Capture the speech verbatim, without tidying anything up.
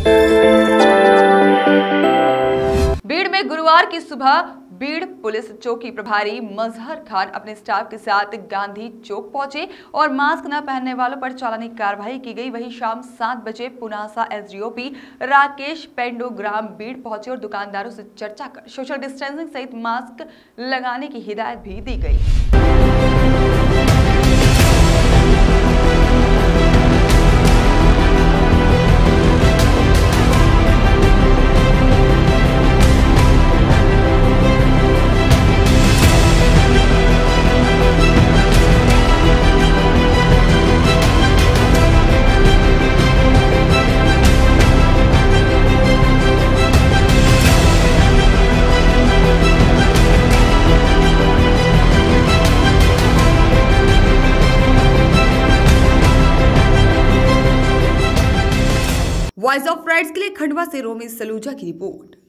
भीड़ में गुरुवार की सुबह बीड़ पुलिस चौकी प्रभारी मजहर खान अपने स्टाफ के साथ गांधी चौक पहुंचे और मास्क न पहनने वालों पर चालानी कार्रवाई की गई। वहीं शाम सात बजे पुनासा एसडीओपी राकेश पेंडो ग्राम बीड़ पहुंचे और दुकानदारों से चर्चा कर सोशल डिस्टेंसिंग सहित मास्क लगाने की हिदायत भी दी गई। वॉइस ऑफ राइट्स के लिए खंडवा से रोमी सलूजा की रिपोर्ट।